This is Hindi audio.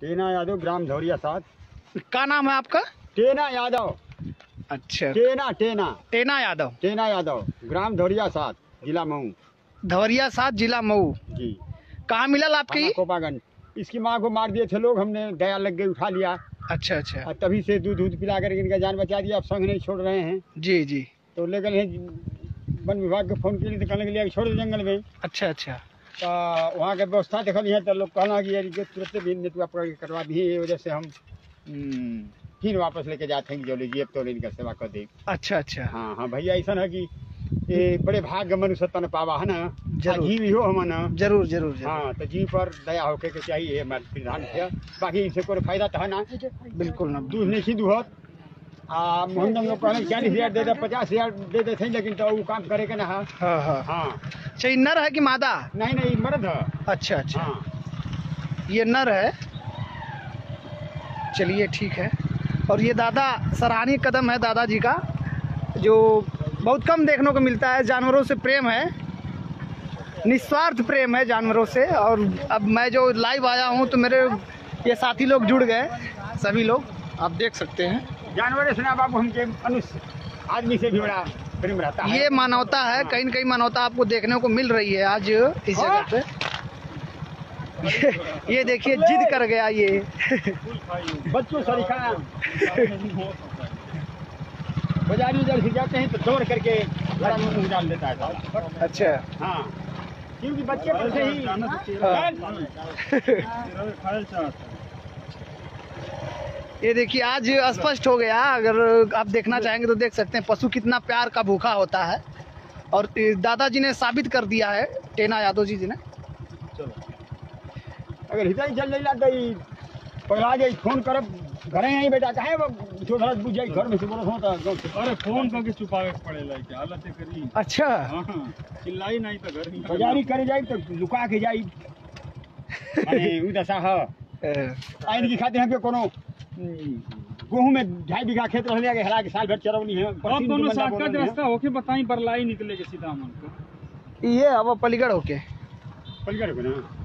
टेना यादव, ग्राम धौरिया 7। क्या नाम है आपका? टेना यादव। अच्छा, टेना यादव, ग्राम धौरिया 7, जिला मऊ। धौरिया 7, जिला मऊ जी। कहाँ मिलल आपकी? कोपागंज। इसकी माँ को मार दिए थे लोग, हमने दया लग गई, उठा लिया। अच्छा अच्छा। और तभी से दूध पिला कर इनका जान बचा दिया। अब संग नहीं छोड़ रहे हैं। जी जी। तो ले गए हैं वन विभाग को फोन किए, तो कहने के लिए छोड़ दो जंगल में। अच्छा अच्छा। तो वहाँ के व्यवस्था देखल है, तो लोग कहना कि यार तुरंत भी नेटवर्क करवा दी, ये वजह से हम फिर वापस लेके जाते हैं जो लीजिए, तो इनका सेवा कर दे। अच्छा अच्छा। हाँ हाँ भैया, ऐसा है कि ये बड़े भाग्य मनुष्य तन पावा है ना, जीव हो हम ना। जरूर जरूर जरूर। हाँ, तो जीव पर दया होके के चाहिए, हमारे प्रधान है। बाकी इनसे कोई फायदा तो है ना, बिल्कुल ना। दूध नहीं सी दूहत। मोहन लोग कहने 40,000 दे दे, 50,000 दे देते हैं, लेकिन तो वो काम करे के ना। हाँ हाँ हाँ। अच्छा, ये नर है कि मादा? नहीं नहीं, मर्द है। अच्छा अच्छा। हाँ। ये नर है। चलिए ठीक है। और ये दादा, सराहनीय कदम है दादाजी का, जो बहुत कम देखने को मिलता है। जानवरों से प्रेम है, निस्वार्थ प्रेम है जानवरों से। और अब मैं जो लाइव आया हूँ तो मेरे ये साथी लोग जुड़ गए, सभी लोग आप देख सकते हैं। जानवर सुना बाबू, हमके मनुष्य आदमी से भी बड़ा प्रेम रहता है। ये मानवता है, कहीं न कहीं मानवता आपको देखने को मिल रही है आज इस जगह पे। ये देखिए, जिद कर गया ये। बच्चों सरीखा बाजारी उधर से जाते हैं तो दौड़ करके घड़ा में मुंह डाल देता है साला। अच्छा। हाँ, क्योंकि बच्चे पर से ही ये देखिए, आज स्पष्ट हो गया। अगर आप देखना चाहेंगे तो देख सकते हैं पशु कितना प्यार का भूखा होता है। और दादाजी ने साबित कर दिया है, टेना यादव जी ने। अगर हिताई चल जाइला तो पगला जाए, फोन करब घरे ही बेटा, काहे छोटा बुझ जाए घर में से बोलो होता। अरे फोन करके छुपावे के पड़ेला, क्या हालत है करी। अच्छा। हां, चिल्लाई नहीं तो घर में बाजारी करे जाए तो लुका के जाई। अरे उ दशा है। आइन की खाते हैं कि कोनो गेहूं में 2.5 बीघा खेत रहले के हला के साल भर चरौनी है। अब कोनो शॉर्टकट रास्ता होके बताई, बरलाई निकले के सीधा मन को। ये अब पलीगढ़ होके पलगढ़ को ना।